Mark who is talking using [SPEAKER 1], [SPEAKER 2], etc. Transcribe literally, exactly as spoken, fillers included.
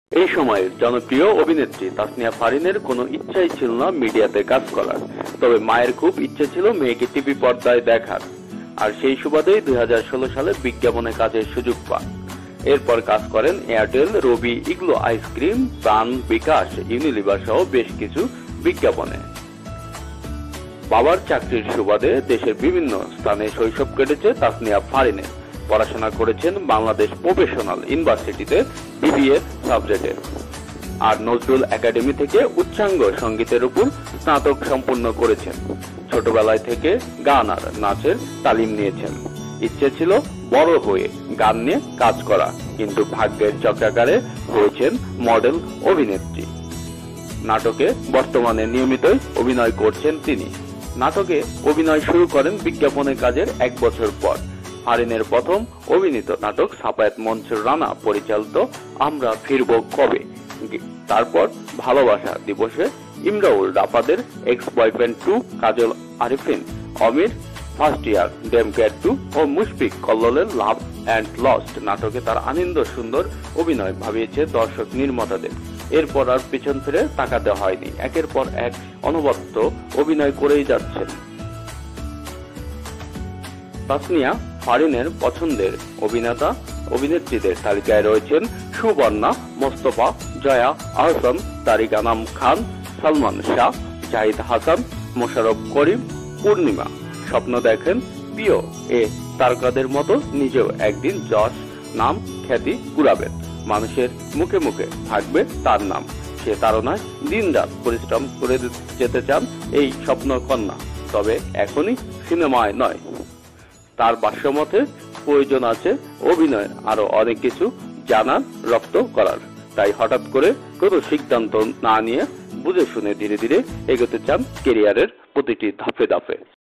[SPEAKER 1] এই সময়ে জনপ্রিয় অভিনেত্রী তাসনিয়া ফারিনের কোনো ইচ্ছাই ছিল না মিডিয়াতে কাজ করার, তবে মায়ের খুব ইচ্ছে ছিল মেয়েকে টিভি পর্দায় দেখার, আর সেই সুবাদেই দুই হাজার ষোলো সালে বিজ্ঞাপনে কাজের সুযোগ পান। এরপর কাজ করেন এয়ারটেল, রবি, ইগলো আইসক্রিম, প্রাণ, বিকাশ, ইউনিলিভার সহ বেশ কিছু বিজ্ঞাপনে। বাবার চাকরির সুবাদে দেশের বিভিন্ন স্থানে শৈশব কেটেছে তাসনিয়া ফারিনের। পড়াশোনা করেছেন বাংলাদেশ প্রফেশনাল ইউনিভার্সিটিতে বিবিএ সাবজেক্টে, আর নজরুল একাডেমি থেকে উচ্চাঙ্গ সঙ্গীতের উপর স্নাতক সম্পন্ন করেছেন। ছোটবেলায় থেকে গান আর নাচের তালিম নিয়েছেন। ইচ্ছে ছিল বড় হয়ে গান নিয়ে কাজ করা, কিন্তু ভাগ্যের চক্রাকারে হয়েছেন মডেল অভিনেত্রী। নাটকে বর্তমানে নিয়মিতই অভিনয় করছেন তিনি। নাটকে অভিনয় শুরু করেন বিজ্ঞাপনের কাজের এক বছর পর। ফারিনের প্রথম অভিনীত নাটক সাফায়েত মনসুর রানা পরিচালিত আমরা ফিরব কবে, তারপর ভালোবাসা দিবসে ইমরাউল রাফাদের ex boyfriend two, Kajal Arifin, অমির ফার্স্ট ইয়ার, ডেমক্যাট টু ও মুশফিক কল্লোলের লাভ অ্যান্ড লস্ট নাটকে তার আনন্দ সুন্দর অভিনয় ভাবিয়েছে দর্শক নির্মাতাদের। এরপর আর পিছন ফিরে তাকাতে হয়নি, একের পর এক অনবদ্য অভিনয় করেই যাচ্ছেন। তাসনিয়া ফারিনের পছন্দের অভিনেতা অভিনেত্রীদের তালিকায় রয়েছেন সুবর্ণা, মোস্তফা, জয়া আহসান, তারিক আনাম খান, সালমান শাহ, জাহিদ হাসান, মোশাররফ করিম, পূর্ণিমা। স্বপ্ন দেখেন প্রিয় এ তারকাদের মতো নিজেও একদিন যশ, নাম, খ্যাতি কুড়াবেন। মানুষের মুখে মুখে থাকবে তার নাম। সে তাড়নায় দিন রাত পরিশ্রম করে যেতে চান এই স্বপ্ন কন্যা, তবে এখনই সিনেমায় নয়। তার ভাষ্যমতে প্রয়োজন আছে অভিনয়ের আরো অনেক কিছু জানার, রপ্ত করার। তাই হঠাৎ করে কোনো সিদ্ধান্ত না নিয়ে বুঝে শুনে ধীরে ধীরে এগোতে চান কেরিয়ারের প্রতিটি ধাপে ধাপে।